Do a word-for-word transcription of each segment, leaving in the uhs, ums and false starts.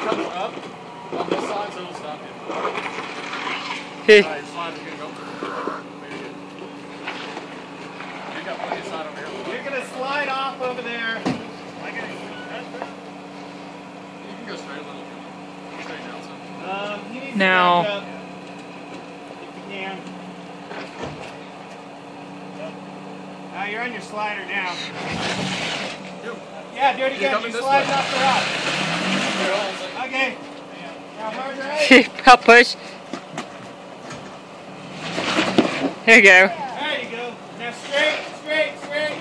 coming up on this side, so it'll stop you. Hey. Alright, your slider's gonna go. Very good. You got plenty of slide over here. You're gonna slide off over there. You can go straight a little. Straight down some. Um, he needs Now. to back up. If you can. Now you're on your slider now. Yeah, do it again. You're sliding off the rock. Okay. Now hard right. I'll push. There you go. There you go. Now straight, straight, straight.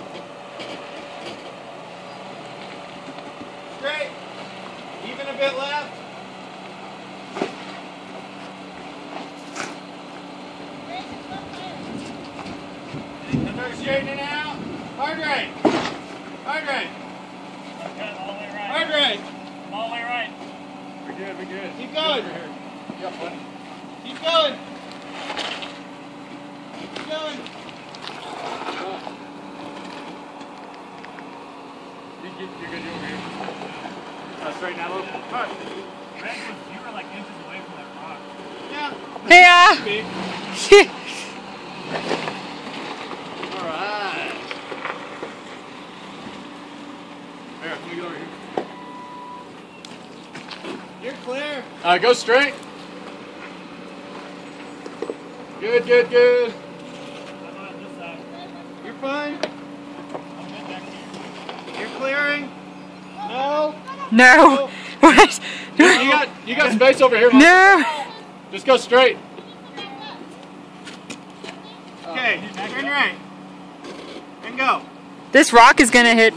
Straight. Even a bit left. And start straightening out. Hard right. Hard right. Hard right. All the way right. We're good, we're good. Keep going. You got plenty. Keep going. Keep going. You, you, you're good, you're over here. Uh, straighten out a little. Alright. Red was, you were like inches away from that rock. Yeah. Hey, uh. Big. Alright. Here, let me get over here. You're clear. Alright, go straight. Good, good, good. How about this side? You're fine. I'm good back here. You're clearing. No. No. What? You got, you got space over here, Mike. No. Just go straight. Okay, turn right. And go. This rock is gonna hit.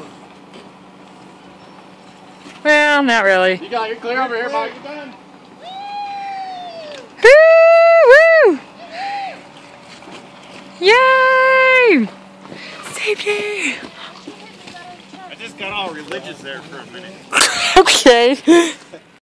Well, not really. You got, you're clear over here, Mike. You're done. Woo! Woo! Yay! Safety! I just got all religious there for a minute. Okay.